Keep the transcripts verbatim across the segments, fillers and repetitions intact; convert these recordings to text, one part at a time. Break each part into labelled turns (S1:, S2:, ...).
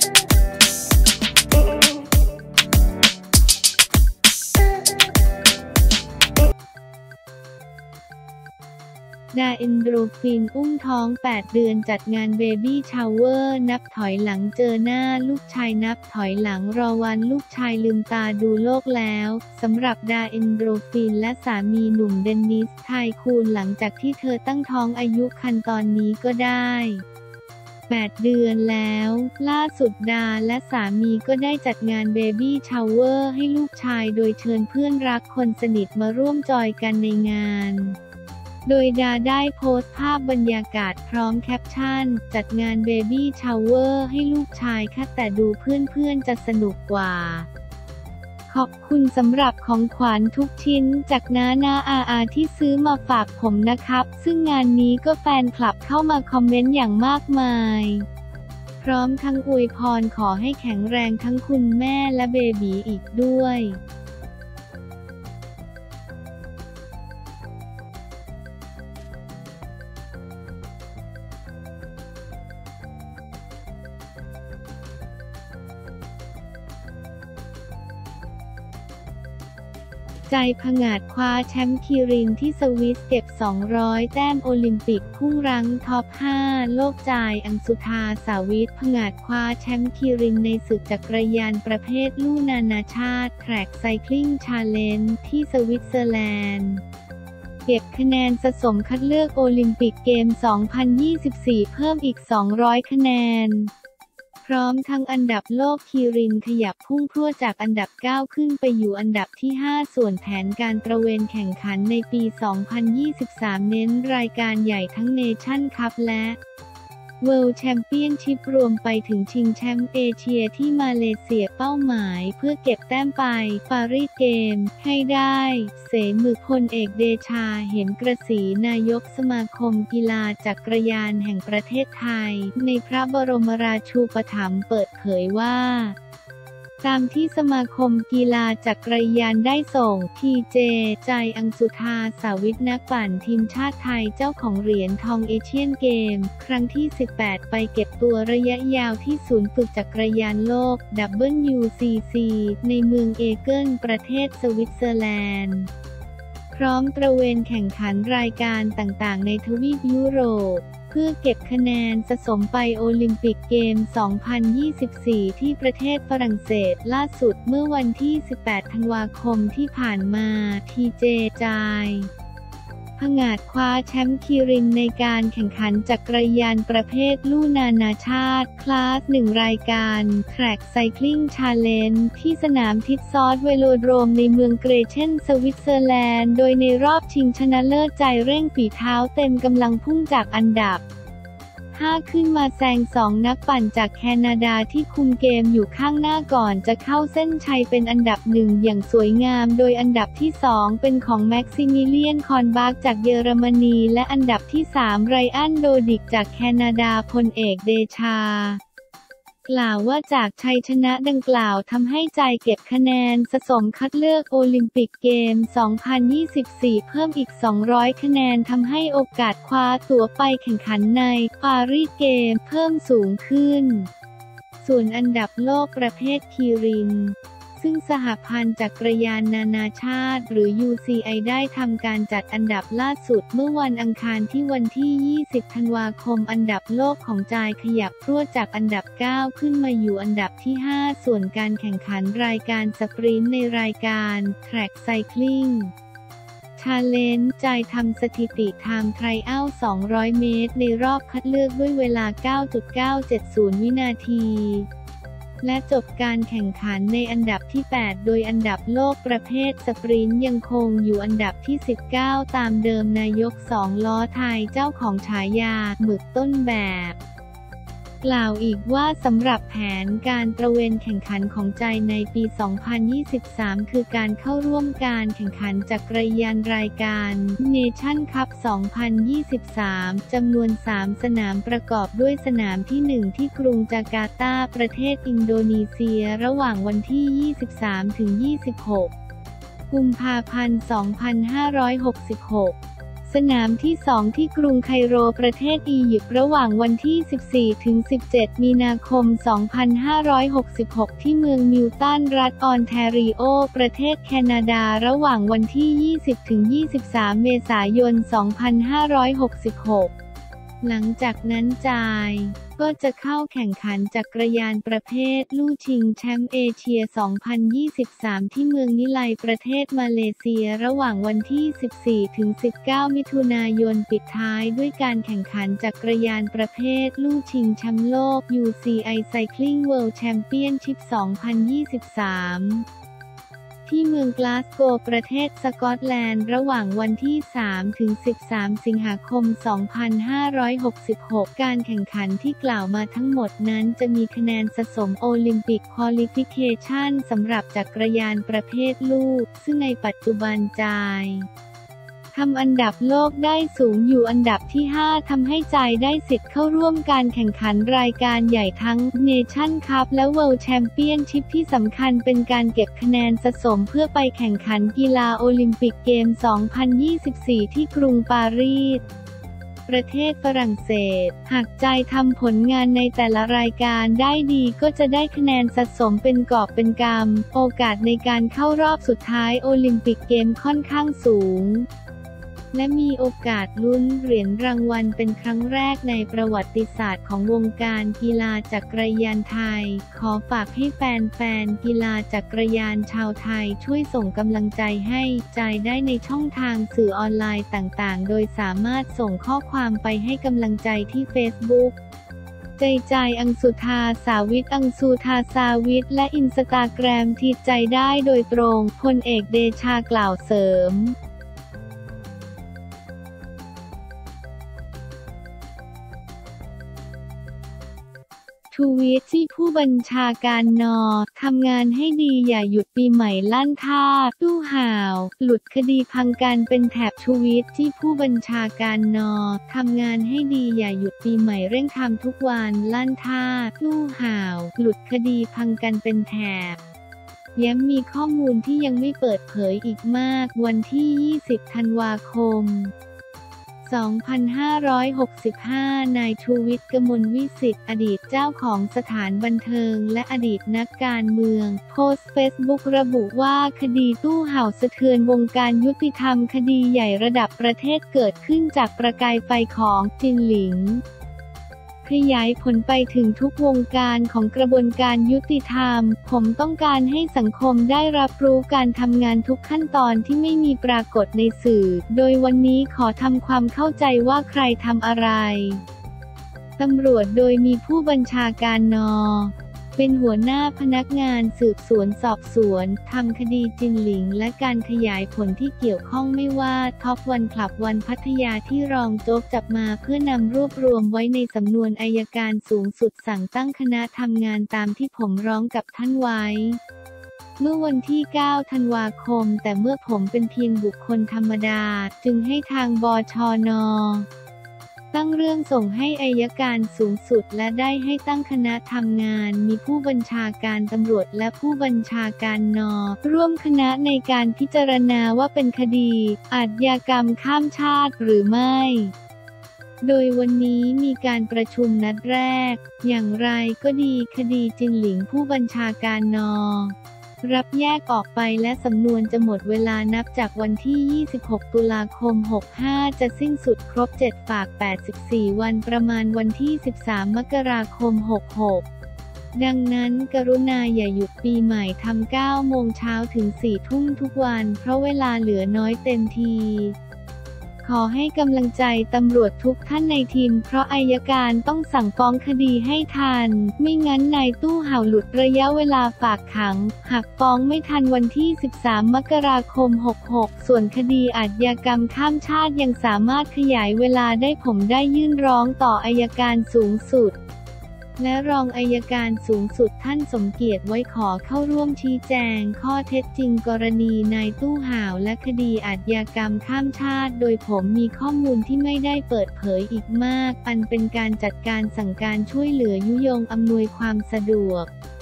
S1: ดาเอนโดรฟินอุ้มท้องแปดเดือนจัดงานเบบี้ชาวเวอร์นับถอยหลังเจอหน้าลูกชายนับถอยหลังรอวันลูกชายลืมตาดูโลกแล้วสำหรับดาเอนโดรฟินและสามีหนุ่มเดนนิสไทคูนหลังจากที่เธอตั้งท้องอายุครรภ์ตอนนี้ก็ได้แปดเดือนแล้วล่าสุดดาและสามีก็ได้จัดงานเบบี้ชาวเวอร์ให้ลูกชายโดยเชิญเพื่อนรักคนสนิทมาร่วมจอยกันในงานโดยดาได้โพสต์ภาพบรรยากาศพร้อมแคปชั่นจัดงานเบบี้ชาวเวอร์ให้ลูกชายค่ะแต่ดูเพื่อนๆจะสนุกกว่าขอบคุณสำหรับของขวัญทุกชิ้นจากน้านาอาอาที่ซื้อมาฝากผมนะครับซึ่งงานนี้ก็แฟนคลับเข้ามาคอมเมนต์อย่างมากมายพร้อมทั้งอวยพรขอให้แข็งแรงทั้งคุณแม่และเบบีอีกด้วยใจผงาดคว้าแชมป์คีรินที่สวิสเก็บสองร้อยแต้มโอลิมปิกพุ่งรั้งท็อปห้าโลกใจอังสุธาสาวิทผงาดคว้าแชมป์คีรินในศึกจักรยานประเภทลู่นานาชาติแทร็กไซคลิงชาเลนจ์ที่สวิตเซอร์แลนด์เก็บคะแนนสะสมคัดเลือกโอลิมปิกเกม สองพันยี่สิบสี่ เพิ่มอีกสองร้อยคะแนนพร้อมทั้งอันดับโลกคีรินขยับพุ่งพรวดจากอันดับเก้าขึ้นไปอยู่อันดับที่ห้าส่วนแผนการตระเวนแข่งขันในปี สองพันยี่สิบสาม เน้นรายการใหญ่ทั้งเนชั่นคัพและเวิลด์แชมเปี้ยนชิพรวมไปถึงชิงแชมป์เอเชียที่มาเลเซียเป้าหมายเพื่อเก็บแต้มไปปารีสเกมส์ให้ได้เสมือพลเอกเดชาเห็นกระสีนายกสมาคมกีฬาจักรยานแห่งประเทศไทยในพระบรมราชูปถัมภ์เปิดเผยว่าตามที่สมาคมกีฬาจักรยานได้ส่ง ที เจ ใจอังสุธาสาวิทนักปั่นทีมชาติไทยเจ้าของเหรียญทองเอเชียนเกมส์ครั้งที่ สิบแปด ไปเก็บตัวระยะยาวที่ศูนย์ฝึกจักรยานโลก ดับเบิลยู ซี ซี ในเมืองเอเกิลประเทศสวิตเซอร์แลนด์พร้อมตระเวนแข่งขันรายการต่างๆในทวีปยุโรปเพื่อเก็บคะแนนสะสมไปโอลิมปิกเกม สองพันยี่สิบสี่ ที่ประเทศฝรั่งเศสล่าสุดเมื่อวันที่ สิบแปด ธันวาคมที่ผ่านมา ที เจ ใจผงาดคว้าแชมป์คีรินในการแข่งขันจักรยานประเภทลู่นานาชาติคลาสหนึ่งรายการแทร็กไซคลิงชาเลนจ์ที่สนามทิดซอสเวโลโดรมในเมืองเกรเชนสวิตเซอร์แลนด์โดยในรอบชิงชนะเลิศใจเร่งฝีเท้าเต็มกำลังพุ่งจากอันดับห้าขึ้นมาแซงสองนักปั่นจากแคนาดาที่คุมเกมอยู่ข้างหน้าก่อนจะเข้าเส้นชัยเป็นอันดับหนึ่งอย่างสวยงามโดยอันดับที่สองเป็นของแม็กซิมิเลียนคอนบาร์กจากเยอรมนีและอันดับที่สามไรอันโดดิกจากแคนาดาพลเอกเดชากล่าวว่าจากชัยชนะดังกล่าวทำให้ใจเก็บคะแนนสะสมคัดเลือกโอลิมปิกเกม สองพันยี่สิบสี่ เพิ่มอีกสองร้อยคะแนนทำให้โอกาสคว้าตั๋วไปแข่งขันในปารีสเกมส์เพิ่มสูงขึ้นส่วนอันดับโลกประเภทคีรินซึ่งสหพันธ์จักรยานนานาชาติหรือ ยู ซี ไอ ได้ทำการจัดอันดับล่าสุดเมื่อวันอังคารที่วันที่ ยี่สิบ ธันวาคมอันดับโลกของจายขยับพรวดจากอันดับ เก้า ขึ้นมาอยู่อันดับที่ ห้า ส่วนการแข่งขันรายการสปรินต์ในรายการแทร็กไซคลิงชาเลนจ์ใจทำสถิติไทม์ไทรอัลสองร้อยเมตรในรอบคัดเลือกด้วยเวลา เก้าจุดเก้าเจ็ดศูนย์ วินาทีและจบการแข่งขันในอันดับที่ แปด โดยอันดับโลกประเภทสปรินต์ยังคงอยู่อันดับที่ สิบเก้า ตามเดิมนายกสองล้อไทยเจ้าของฉายาหมึกต้นแบบกล่าวอีกว่าสำหรับแผนการตระเวนแข่งขันของใจในปี สองพันยี่สิบสาม คือการเข้าร่วมการแข่งขันจักรยานรายการเนชั่นคัพ สองพันยี่สิบสาม จำนวน สาม สนามประกอบด้วยสนามที่ หนึ่ง ที่กรุงจาการ์ตาประเทศอินโดนีเซียระหว่างวันที่ ยี่สิบสาม ถึง ยี่สิบหก กุมภาพันธ์ สองพันห้าร้อยหกสิบหกสนามที่สองที่กรุงไคโรประเทศอียิปต์ระหว่างวันที่ สิบสี่ถึงสิบเจ็ด มีนาคม สองพันห้าร้อยหกสิบหก ที่เมืองมิลตันรัฐออนแทรีโอประเทศแคนาดาระหว่างวันที่ ยี่สิบถึงยี่สิบสาม เมษายน สองพันห้าร้อยหกสิบหกหลังจากนั้นจายก็จะเข้าแข่งขันจักรยานประเภทลู่ชิงแชมป์เอเชีย สองพันยี่สิบสาม ที่เมืองนิไลประเทศมาเลเซียระหว่างวันที่ สิบสี่ถึงสิบเก้า มิถุนายนปิดท้ายด้วยการแข่งขันจักรยานประเภทลู่ชิงแชมป์โลก ยู ซี ไอ Cycling World Championship สองพันยี่สิบสามที่เมืองกลาสโกว์ประเทศสกอตแลนด์ระหว่างวันที่ สามถึงสิบสาม สิงหาคม สองพันห้าร้อยหกสิบหก การแข่งขันที่กล่าวมาทั้งหมดนั้นจะมีคะแนนสะสมโอลิมปิกควอลิฟิเคชันสำหรับจักรยานประเภทลู่ซึ่งในปัจจุบันจายทำอันดับโลกได้สูงอยู่อันดับที่ ห้า ทำให้จายได้สิทธิ์เข้าร่วมการแข่งขันรายการใหญ่ทั้งเนชั่นคัพและเวิลด์แชมเปี้ยนชิพที่สำคัญเป็นการเก็บคะแนนสะสมเพื่อไปแข่งขันกีฬาโอลิมปิกเกม สองพันยี่สิบสี่ ที่กรุงปารีสประเทศฝรั่งเศสหากจายทำผลงานในแต่ละรายการได้ดีก็จะได้คะแนนสะสมเป็นกอบเป็นกำโอกาสในการเข้ารอบสุดท้ายโอลิมปิกเกมค่อนข้างสูงและมีโอกาสลุ้นเหรียญรางวัลเป็นครั้งแรกในประวัติศาสตร์ของวงการกีฬาจักรยานไทยขอฝากให้แฟนๆกีฬาจักรยานชาวไทยช่วยส่งกำลังใจให้จายได้ในช่องทางสื่อออนไลน์ต่างๆโดยสามารถส่งข้อความไปให้กำลังใจที่เฟซบุ๊กใจใจอังสุธาสาวิทอังสุธาสาวิทและอินสตาแกรมทีใจได้โดยตรงพลเอกเดชากล่าวเสริมทวีตที่ผู้บัญชาการนอทำงานให้ดีอย่าหยุดปีใหม่ลั่นท่าตู้ห่าวหลุดคดีพังการเป็นแถบทวีตที่ผู้บัญชาการนอทำงานให้ดีอย่าหยุดปีใหม่เร่งทำทุกวันลั่นท่าตู้ห่าวหลุดคดีพังกันเป็นแถบย้ำมีข้อมูลที่ยังไม่เปิดเผยอีกมากวันที่ ยี่สิบ ธันวาคมสองพันห้าร้อยหกสิบห้า นายชูวิทย์ กมลวิสิทธิ์อดีตเจ้าของสถานบันเทิงและอดีตนักการเมืองโพสต์เฟซบุ๊กระบุว่าคดีตู้ห่าวสะเทือนวงการยุติธรรมคดีใหญ่ระดับประเทศเกิดขึ้นจากประกายไฟของจินหลิงขยายผลไปถึงทุกวงการของกระบวนการยุติธรรมผมต้องการให้สังคมได้รับรู้การทำงานทุกขั้นตอนที่ไม่มีปรากฏในสื่อโดยวันนี้ขอทำความเข้าใจว่าใครทำอะไรตำรวจโดยมีผู้บัญชาการนอเป็นหัวหน้าพนักงานสืบสวนสอบสวนทำคดีจินหลิงและการขยายผลที่เกี่ยวข้องไม่ว่าท็อปวันคลับวันพัทยาที่รองโจ๊กจับมาเพื่อนำรวบรวมไว้ในสำนวนอัยการสูงสุดสั่งตั้งคณะทำงานตามที่ผมร้องกับท่านไว้เมื่อวันที่ เก้า ธันวาคมแต่เมื่อผมเป็นเพียงบุคคลธรรมดาจึงให้ทางบชน.ตั้งเรื่องส่งให้อัยการสูงสุดและได้ให้ตั้งคณะทำงานมีผู้บัญชาการตำรวจและผู้บัญชาการน.ร่วมคณะในการพิจารณาว่าเป็นคดีอาชญากรรมข้ามชาติหรือไม่โดยวันนี้มีการประชุมนัดแรกอย่างไรก็ดีคดีจินหลิงผู้บัญชาการน.รับแยกออกไปและสำนวนจะหมดเวลานับจากวันที่ ยี่สิบหก ตุลาคม หกห้า จะสิ้นสุดครบ เจ็ด ฝาก แปดสิบสี่ วันประมาณวันที่ สิบสาม มกราคม หกหก ดังนั้นกรุณาอย่าหยุดปีใหม่ทำ เก้า โมงเช้าถึง สี่ ทุ่มทุกวันเพราะเวลาเหลือน้อยเต็มทีขอให้กำลังใจตำรวจทุกท่านในทีมเพราะอัยการต้องสั่งฟ้องคดีให้ทันไม่งั้นนายตู้ห่าวหลุดระยะเวลาฝากขังหากฟ้องไม่ทันวันที่ สิบสาม มกราคม หกหก ส่วนคดีอาชญากรรมข้ามชาติยังสามารถขยายเวลาได้ผมได้ยื่นร้องต่ออัยการสูงสุดและรองอัยการสูงสุดท่านสมเกียรติไว้ขอเข้าร่วมชี้แจงข้อเท็จจริงกรณีนายตู้ห่าวและคดีอาชญากรรมข้ามชาติโดยผมมีข้อมูลที่ไม่ได้เปิดเผยอีกมากอันเป็นการจัดการสั่งการช่วยเหลือยุยงอำนวยความสะดวก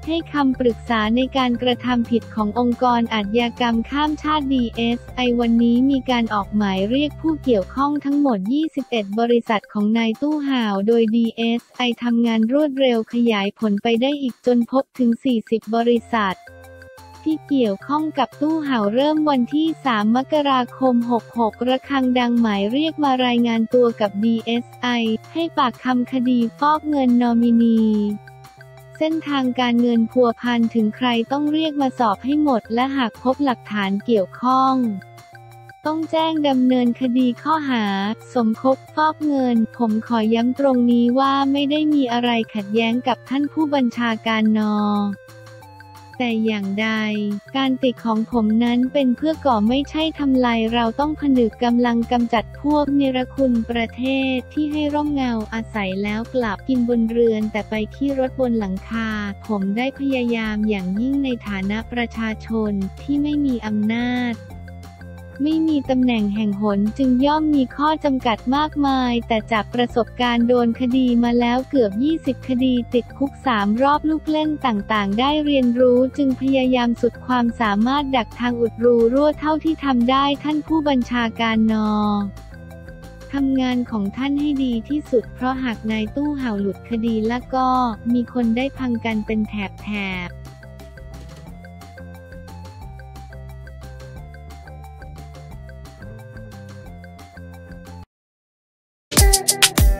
S1: ให้คำปรึกษาในการกระทำผิดขององค์กรอาชญากรรมข้ามชาติ ดี เอส ไอ วันนี้มีการออกหมายเรียกผู้เกี่ยวข้องทั้งหมด ยี่สิบเอ็ด บริษัทของนายตู้ห่าวโดย ดี เอส ไอ ทำงานรวดเร็วขยายผลไปได้อีกจนพบถึง สี่สิบ บริษัทที่เกี่ยวข้องกับตู้ห่าวเริ่มวันที่ สาม มกราคม หกหก ระฆังดังหมายเรียกมารายงานตัวกับ ดี เอส ไอ ให้ปากคำคดีฟอกเงินนอมินีเส้นทางการเงินพัวพันถึงใครต้องเรียกมาสอบให้หมดและหากพบหลักฐานเกี่ยวข้องต้องแจ้งดำเนินคดีข้อหาสมคบฟอกเงินผมขอย้ำตรงนี้ว่าไม่ได้มีอะไรขัดแย้งกับท่านผู้บัญชาการนอแต่อย่างใดการติดของผมนั้นเป็นเพื่อก่อไม่ใช่ทำลายเราต้องผนึกกำลังกำจัดพวกเนรคุณประเทศที่ให้ร่มเงาอาศัยแล้วกลับกินบนเรือนแต่ไปขี้รถบนหลังคาผมได้พยายามอย่างยิ่งในฐานะประชาชนที่ไม่มีอำนาจไม่มีตำแหน่งแห่งหนจึงย่อมมีข้อจำกัดมากมายแต่จากประสบการณ์โดนคดีมาแล้วเกือบยี่สิบคดีติดคุกสามรอบลูกเล่นต่างๆได้เรียนรู้จึงพยายามสุดความสามารถดักทางอุดรูรั่วเท่าที่ทำได้ท่านผู้บัญชาการนอทำงานของท่านให้ดีที่สุดเพราะหากนายตู้ห่าวหลุดคดีแล้วก็มีคนได้พังกันเป็นแถบๆ
S2: Thank you.